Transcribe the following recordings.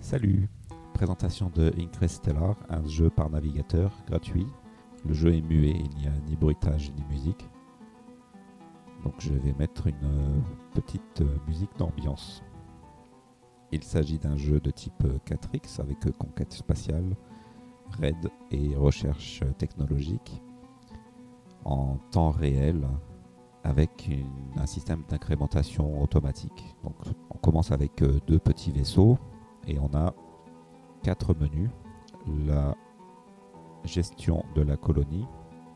Salut! Présentation de Increstellar, un jeu par navigateur gratuit. Le jeu est muet, il n'y a ni bruitage ni musique. Donc je vais mettre une petite musique d'ambiance. Il s'agit d'un jeu de type 4X avec conquête spatiale, raid et recherche technologique en temps réel avec un système d'incrémentation automatique. Donc on commence avec deux petits vaisseaux et on a 4 menus. La gestion de la colonie,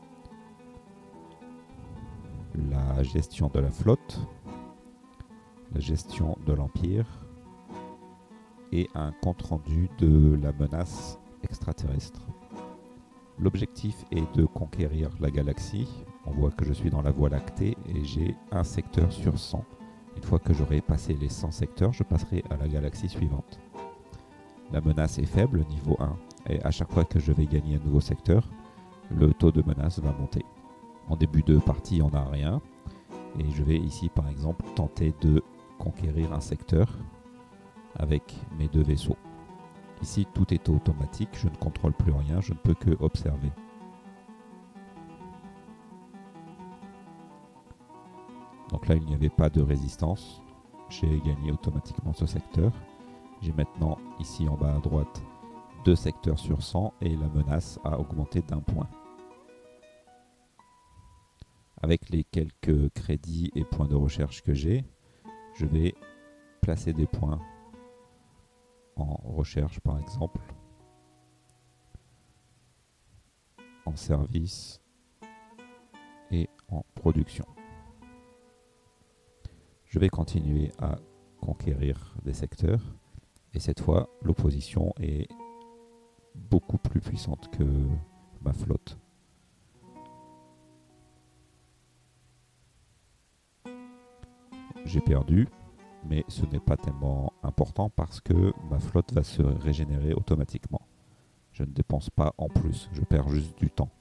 la gestion de la flotte, la gestion de l'Empire et un compte-rendu de la menace extraterrestre. L'objectif est de conquérir la galaxie. On voit que je suis dans la Voie lactée et j'ai un secteur sur 100. Une fois que j'aurai passé les 100 secteurs, je passerai à la galaxie suivante. La menace est faible, niveau 1, et à chaque fois que je vais gagner un nouveau secteur, le taux de menace va monter. En début de partie, on n'a rien, et je vais ici par exemple tenter de conquérir un secteur avec mes deux vaisseaux. Ici, tout est automatique, je ne contrôle plus rien, je ne peux que observer. Donc là, il n'y avait pas de résistance, j'ai gagné automatiquement ce secteur. J'ai maintenant, ici en bas à droite, 2 secteurs sur 100 et la menace a augmenté d'1 point. Avec les quelques crédits et points de recherche que j'ai, je vais placer des points en recherche par exemple, en service et en production. Je vais continuer à conquérir des secteurs. Et cette fois, l'opposition est beaucoup plus puissante que ma flotte. J'ai perdu, mais ce n'est pas tellement important parce que ma flotte va se régénérer automatiquement. Je ne dépense pas en plus, je perds juste du temps.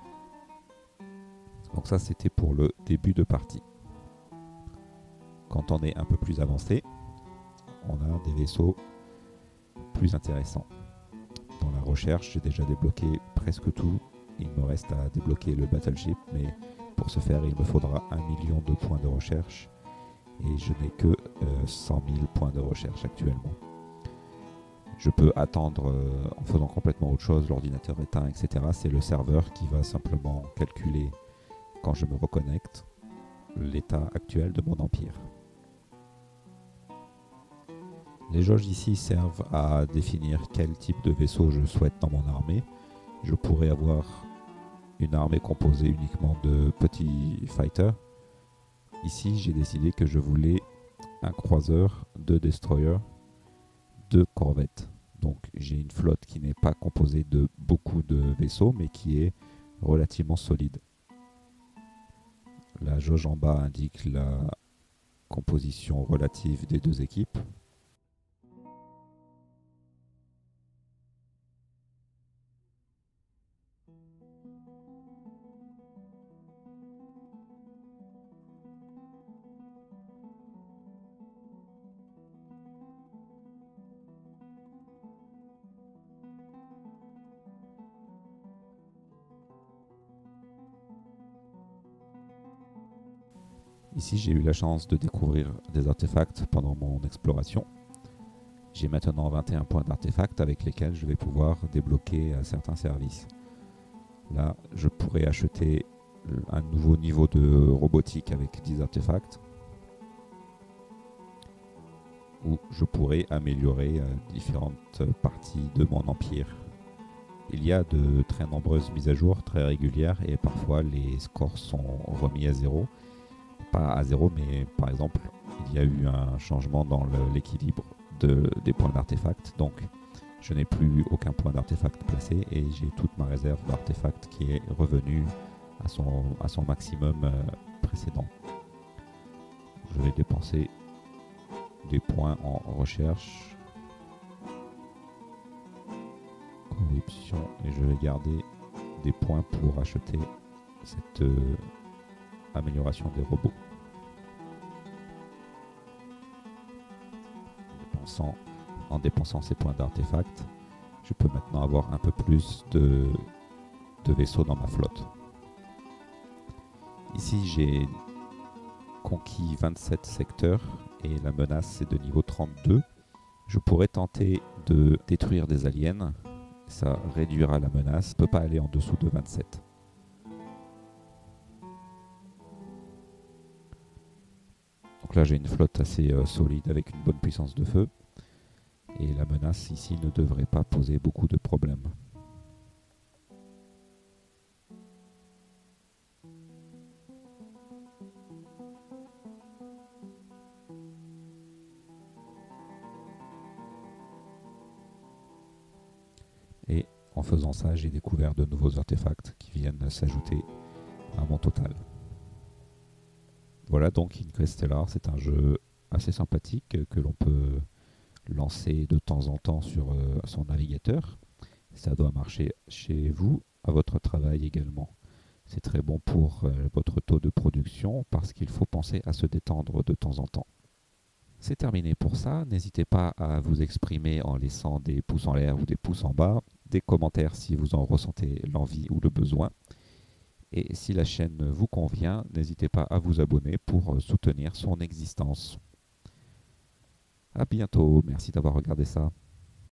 Donc ça, c'était pour le début de partie. Quand on est un peu plus avancé, on a des vaisseaux plus intéressant. Dans la recherche, j'ai déjà débloqué presque tout. Il me reste à débloquer le battleship, mais pour ce faire, il me faudra 1 million de points de recherche et je n'ai que 100 000 points de recherche actuellement. Je peux attendre en faisant complètement autre chose, l'ordinateur éteint, etc. C'est le serveur qui va simplement calculer, quand je me reconnecte, l'état actuel de mon empire. Les jauges ici servent à définir quel type de vaisseau je souhaite dans mon armée. Je pourrais avoir une armée composée uniquement de petits fighters. Ici, j'ai décidé que je voulais un croiseur, 2 destroyers, 2 corvettes. Donc j'ai une flotte qui n'est pas composée de beaucoup de vaisseaux, mais qui est relativement solide. La jauge en bas indique la composition relative des deux équipes. Ici, j'ai eu la chance de découvrir des artefacts pendant mon exploration. J'ai maintenant 21 points d'artefacts avec lesquels je vais pouvoir débloquer certains services. Là, je pourrais acheter un nouveau niveau de robotique avec 10 artefacts. Ou je pourrais améliorer différentes parties de mon empire. Il y a de très nombreuses mises à jour, très régulières, et parfois les scores sont remis à 0. Pas à 0, mais par exemple, il y a eu un changement dans l'équilibre des points d'artefacts. Donc, je n'ai plus aucun point d'artefact placé et j'ai toute ma réserve d'artefacts qui est revenue à son maximum précédent. Je vais dépenser des points en recherche, corruption, et je vais garder des points pour acheter cette amélioration des robots. En dépensant en dépensant ces points d'artefact, je peux maintenant avoir un peu plus de vaisseaux dans ma flotte. Ici, j'ai conquis 27 secteurs et la menace est de niveau 32. Je pourrais tenter de détruire des aliens, ça réduira la menace, je ne peux pas aller en dessous de 27. Donc là j'ai une flotte assez solide avec une bonne puissance de feu et la menace ici ne devrait pas poser beaucoup de problèmes. Et en faisant ça, j'ai découvert de nouveaux artefacts qui viennent s'ajouter à mon total. Voilà donc Inquest Stellar, c'est un jeu assez sympathique que l'on peut lancer de temps en temps sur son navigateur. Ça doit marcher chez vous, à votre travail également. C'est très bon pour votre taux de production parce qu'il faut penser à se détendre de temps en temps. C'est terminé pour ça. N'hésitez pas à vous exprimer en laissant des pouces en l'air ou des pouces en bas, des commentaires si vous en ressentez l'envie ou le besoin. Et si la chaîne vous convient, n'hésitez pas à vous abonner pour soutenir son existence. À bientôt, merci d'avoir regardé ça.